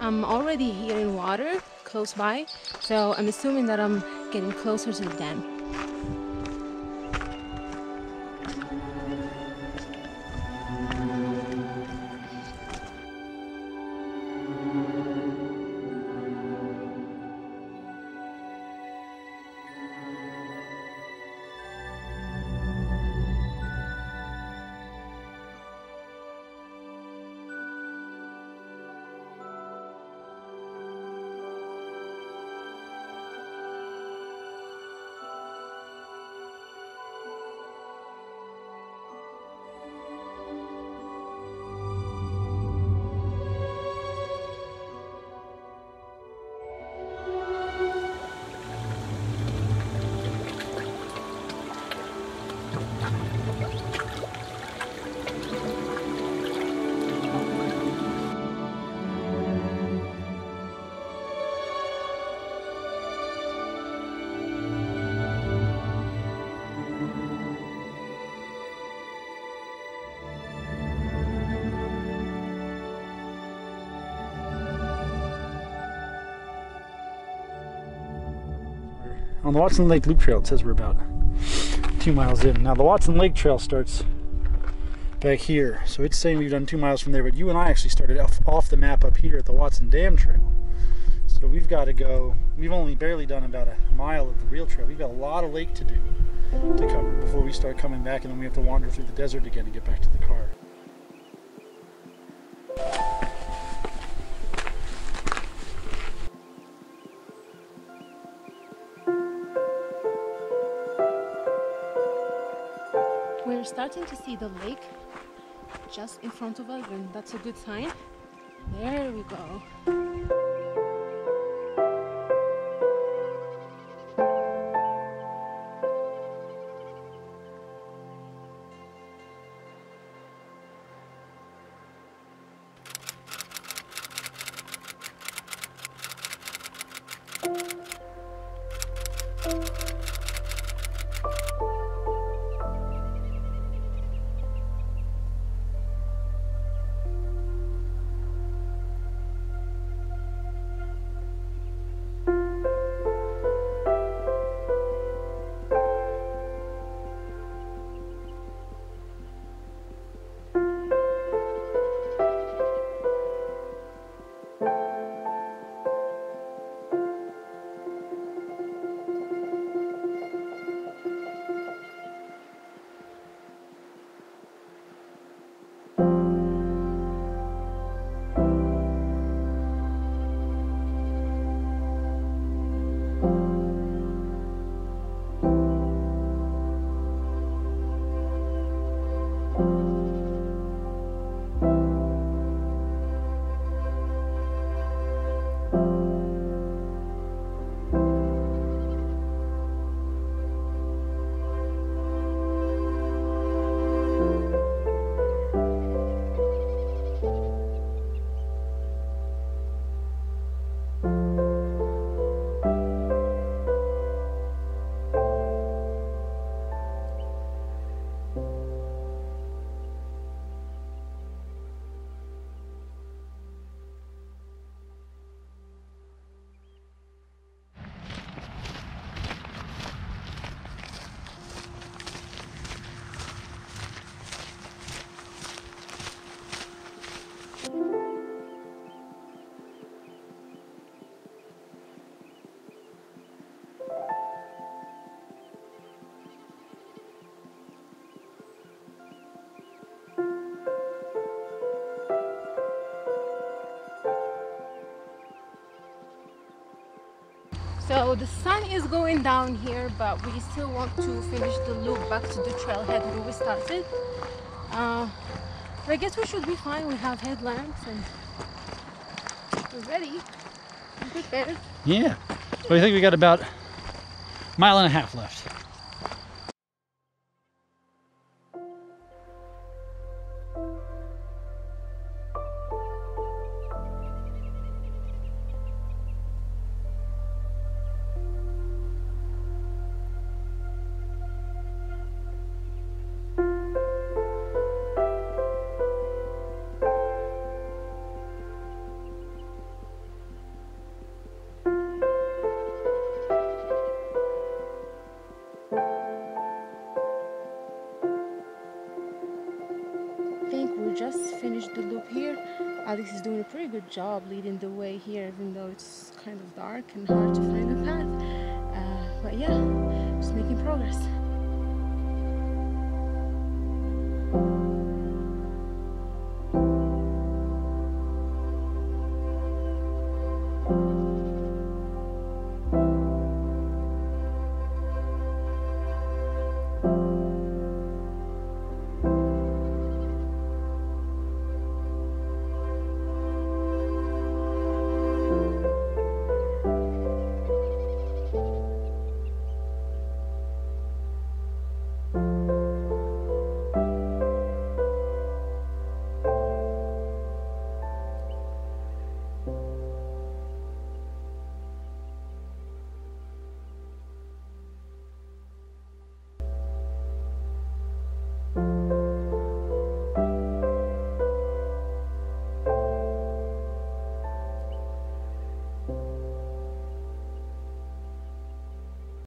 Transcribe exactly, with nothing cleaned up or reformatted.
I'm already here in water close by, so I'm assuming that I'm getting closer to the dam. On the Watson Lake Loop Trail, it says we're about two miles in. Now the Watson Lake Trail starts back here, so it's saying we've done two miles from there, but you and I actually started off, off the map up here at the Watson Dam Trail. So we've got to go, we've only barely done about a mile of the real trail. We've got a lot of lake to do, to cover before we start coming back, and then we have to wander through the desert again to get back to the car. We're starting to see the lake just in front of us, and that's a good sign. There we go. So the sun is going down here, but we still want to finish the loop back to the trailhead where we started. Uh, but I guess we should be fine. We have headlamps and we're ready and prepared. Yeah. So I think we got about a mile and a half left. just finished the loop here. Alex is doing a pretty good job leading the way here, even though it's kind of dark and hard to find a path. Uh, but yeah, just making progress. you